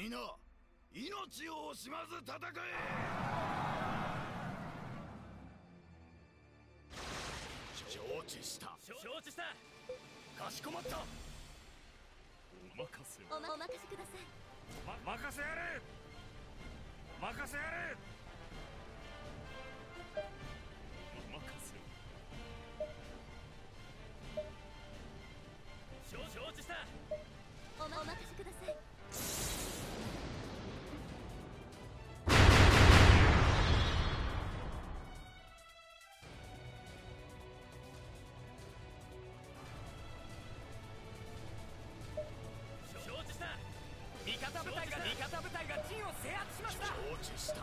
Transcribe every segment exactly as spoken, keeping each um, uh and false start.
皆命を惜しまず戦え。承知した。 承知した。かしこまった。 お任せお、ま、お任せください。 ま、任せやれ。任せやれ。お任せ。 承承知した。 お、ま、お任せください。 味方部隊が味方部隊が陣を制圧しました。 承知した。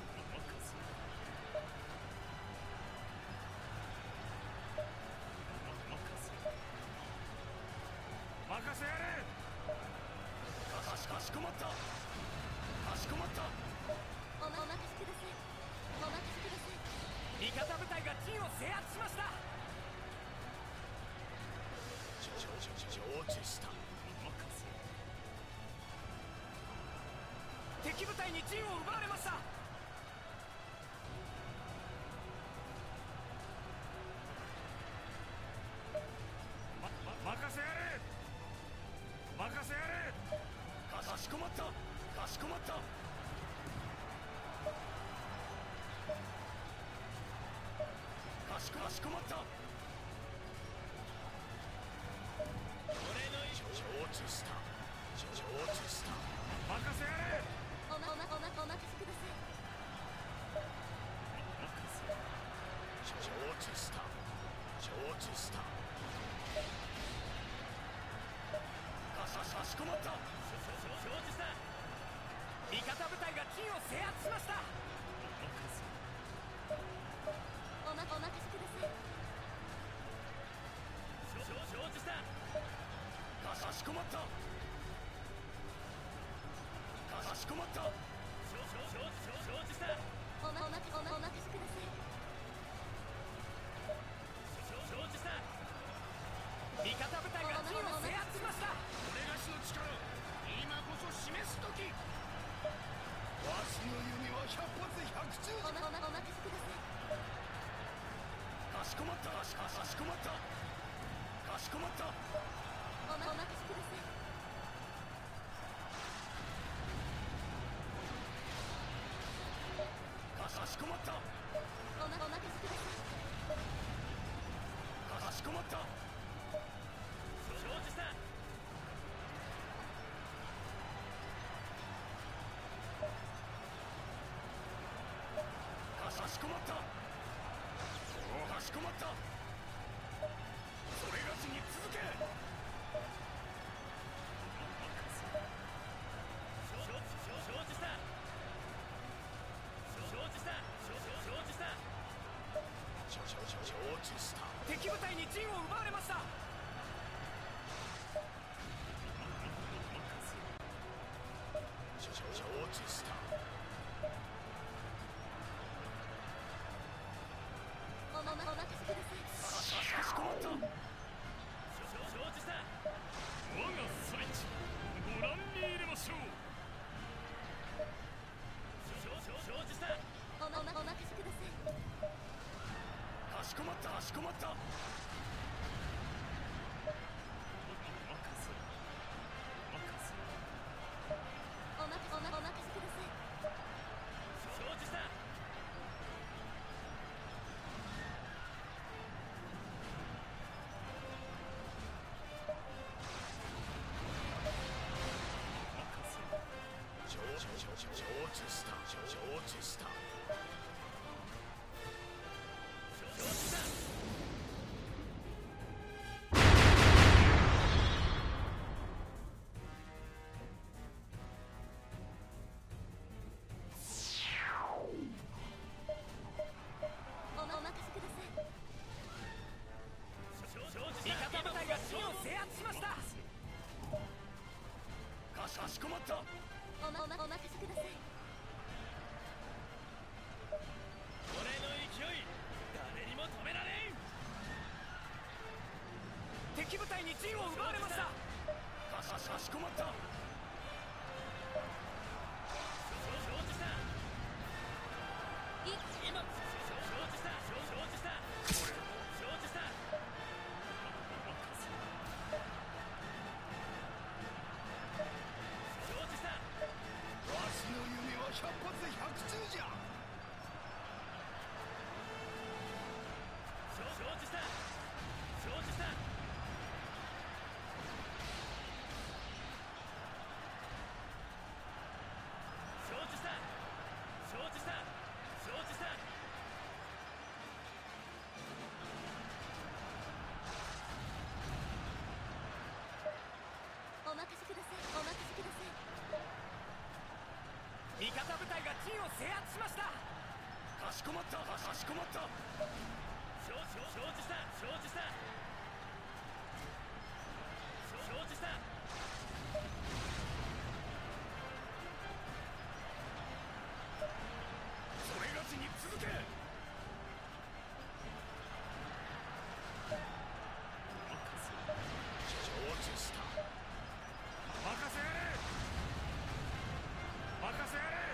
任せやれ。 かしかしこまった。かしこまった。 お、ま、お任せください。お任せください。 味方部隊が陣を制圧しました。 承知した。 敵部隊に陣を奪われました。 ま、ま、任せやれ。任せやれ。 かしこまった。かしこまった。かしこかしこまった。俺の意承知した。承知した。 任せやれ。 お、ま、お、ま、お、ま、お任せください。 承知した。承知した。 かしかしこまった。承知した。味方部隊が陣を制圧しました。 お、ま、お任せください。 承知した。かしこまった。かしこまった。承知した。 お、ま、お任せ、お、ま、お任せください。 承知した。味方部隊が陣を制圧しました。 俺がしの力、今こそ示す時。わしの弓は百発百中。 お、ま、お、ま、お任せください。 かしこまった。かしかしこまった。かしこまった。 お、ま、お任せください。 かしこまった。 お、ま、お任せください。 かしこまった。承知した。かしこまった。かしこまった。それがしに続け。承知した。承知した。承知した。 承知した。 敵部隊に陣を奪われました。 承知した。 お、ま、お任せください。 かしこまった。承知した。 我が最地ご覧に入れましょう。 承知した。 お、ま、お任せください。 かしこまった。かしこまった。 任せ任せ。 お、ま、お、ま、お任せください。 承知した。 承知した。承知した。 お、ま、お任せください。 味方部隊が陣を制圧しました。かしかしこまった。 お、ま、お、ま、お任せください。 俺の勢い、誰にも止められん。敵部隊に陣を奪われました。かしかしこまった。かを制圧しました。 かしこまった。かしこまった。 承知承知した承知した承知した。 それがちに続け。承知した。 任せやれ任せやれ。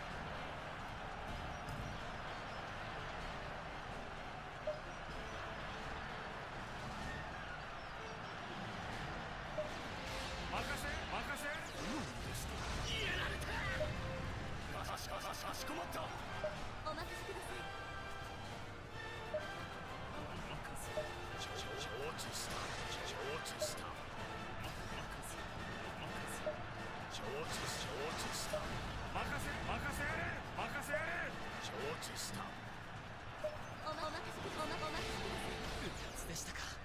任せ任せやれ。 やられた。かしかしかしこまった。 お任せください。 承知した。承知した。承知承知した。 任せ任せやれ任せやれ。 承知した。 おまお任せくおまお任せください。 うかつでしたか。